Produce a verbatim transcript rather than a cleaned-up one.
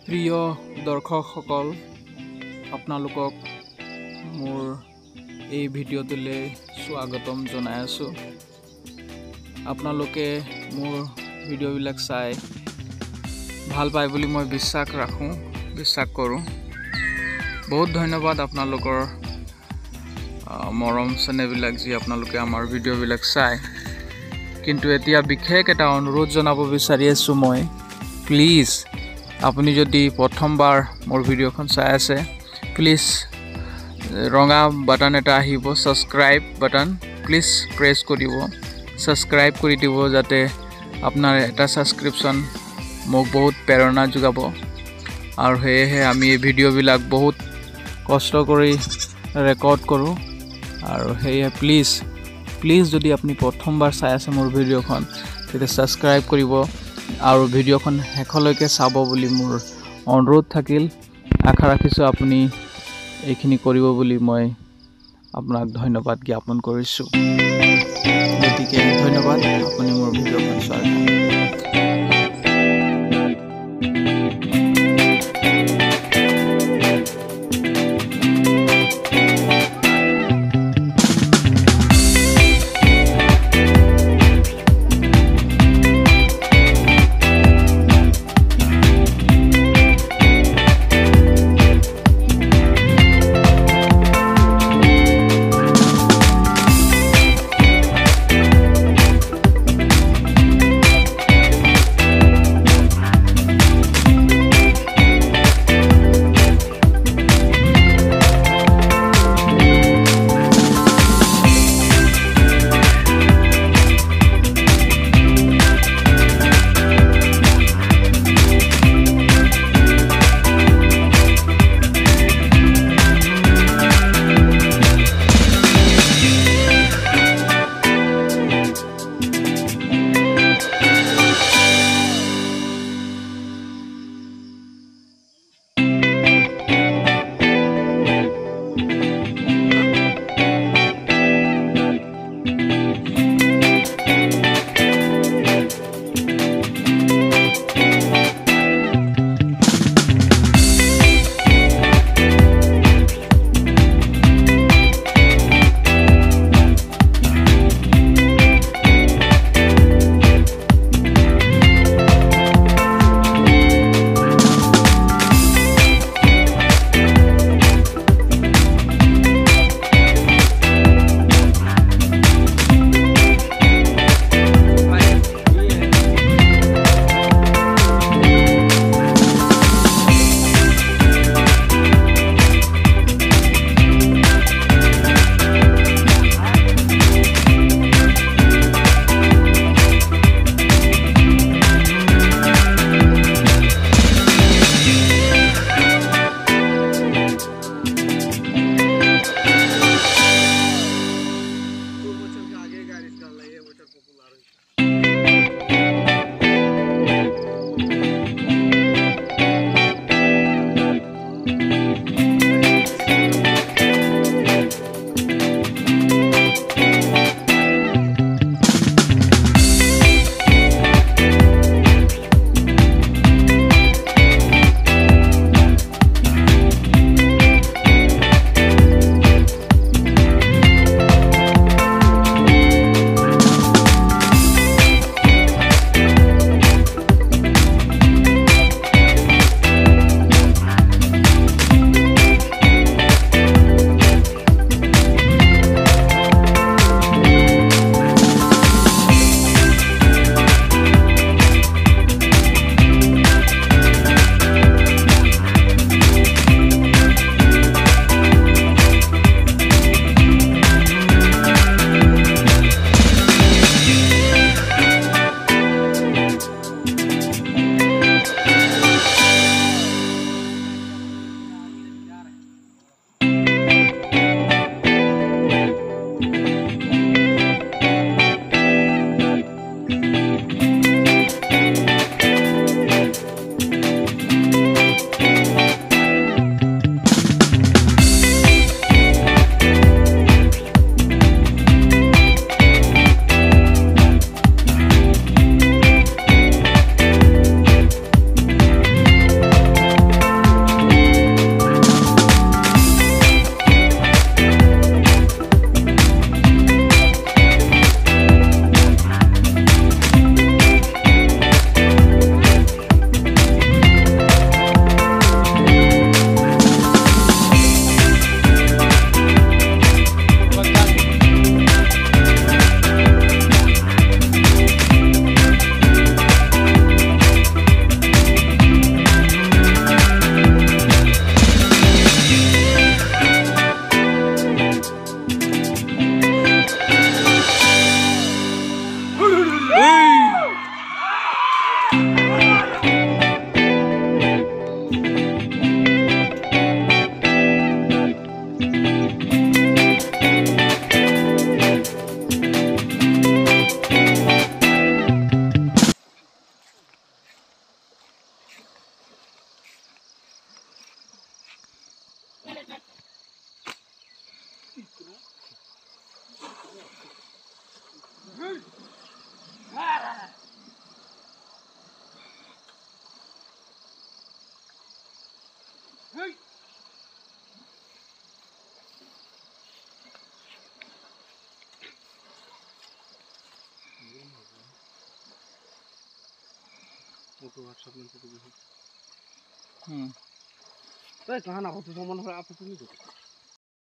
প্ৰিয় দৰ্শকসকল, আপোনালোকক মোৰ এই ভিডিঅ'টোলৈ স্বাগতম জনাই আছোঁ। আপোনালোকে মোৰ ভিডিঅ'বিলাক চাই ভাল পায় বুলি মই বিশ্বাস ৰাখোঁ বিশ্বাস কৰোঁ। বহুত ধন্যবাদ আপোনালোকৰ মৰম চেনেহবিলাক যি আপোনালোকে আমাৰ ভিডিঅ'বিলাক চায়। কিন্তু এতিয়া বিশেষ এটা অনুৰোধ জনাব বিচাৰি আছোঁ মই, প্লিজ আপুনি যদি প্ৰথমবাৰ মোৰ ভিডিঅ'খন চাই আছে, প্লিজ ৰঙা বাটন এটা আহিব, ছাবস্ক্ৰাইব বাটন, প্লিজ প্ৰেছ কৰিব, ছাবস্ক্ৰাইব কৰি দিব, যাতে আপোনাৰ এটা ছাবস্ক্ৰিপশ্যন মোক বহুত প্ৰেৰণা যোগাব। আৰু সেয়েহে আমি এই ভিডিঅ'বিলাক বহুত কষ্ট কৰি ৰেকৰ্ড কৰোঁ। আৰু সেয়ে প্লিজ প্লিজ যদি আপুনি প্ৰথমবাৰ চাই আছে মোৰ ভিডিঅ'খন, তেতিয়া ছাবস্ক্ৰাইব কৰিব আৰু ভিডিঅ'খন শেষলৈকে চাব বুলি মোৰ অনুৰোধ থাকিল। আশা ৰাখিছোঁ আপুনি এইখিনি কৰিব বুলি মই আপোনাক ধন্যবাদ জ্ঞাপন কৰিছোঁ। গতিকে ধন্যবাদ আপুনি মোৰ ভিডিঅ'খন চোৱাৰ কাৰণে। Foto WhatsApp nanti tu. Hmm. Tapi kah nak foto sama orang apa tu ni tu?